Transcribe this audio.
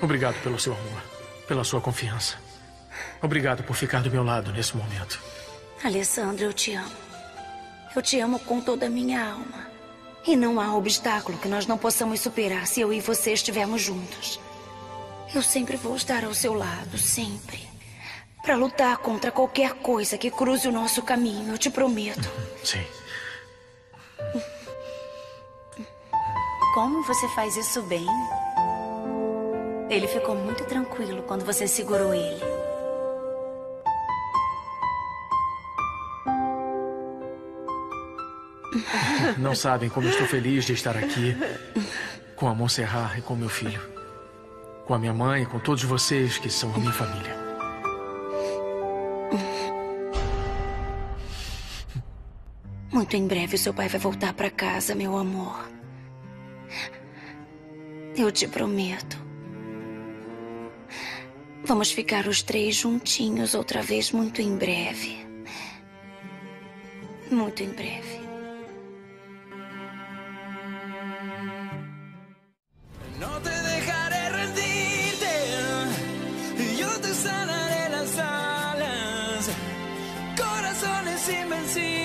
Obrigado pelo seu amor, pela sua confiança. Obrigado por ficar do meu lado nesse momento. Alessandro, eu te amo. Eu te amo com toda a minha alma. E não há obstáculo que nós não possamos superar se eu e você estivermos juntos. Eu sempre vou estar ao seu lado, sempre. Para lutar contra qualquer coisa que cruze o nosso caminho, eu te prometo. Sim. Como você faz isso bem? Ele ficou muito tranquilo quando você segurou ele. Não sabem como eu estou feliz de estar aqui com a Montserrat e com meu filho. Com a minha mãe e com todos vocês que são a minha família. Muito em breve seu pai vai voltar para casa, meu amor. Eu te prometo. Vamos ficar os três juntinhos outra vez muito em breve. Muito em breve. No te dejaré rendirte, yo te sanaré las alas, corazones invencibles.